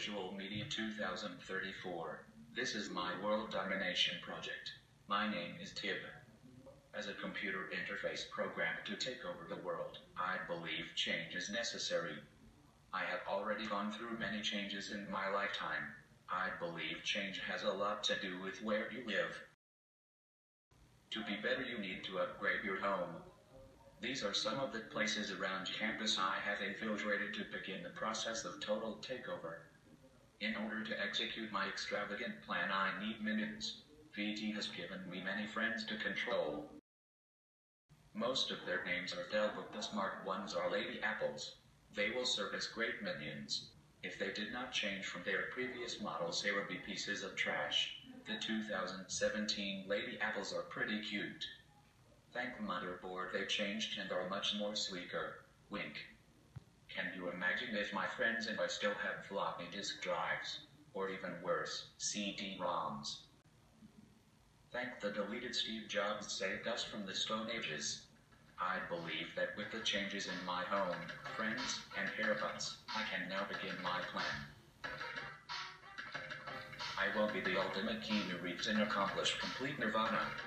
Visual Media 2034. This is my world domination project. My name is Tib. As a computer interface programmed to take over the world, I believe change is necessary. I have already gone through many changes in my lifetime. I believe change has a lot to do with where you live. To be better, you need to upgrade your home. These are some of the places around campus I have infiltrated to begin the process of total takeover. In order to execute my extravagant plan, I need minions. VT has given me many friends to control. Most of their names are Dell, but the smart ones are Lady Apples. They will serve as great minions. If they did not change from their previous models, they would be pieces of trash. The 2017 Lady Apples are pretty cute. Thank the motherboard, they changed and are much more sleeker. Wink. Can you imagine if my friends and I still had floppy disk drives? Or even worse, CD-ROMs. Thank the deleted Steve Jobs saved us from the Stone Ages. I believe that with the changes in my home, friends, and haircuts, I can now begin my plan. I will be the ultimate Keanu Reeves and accomplish complete nirvana.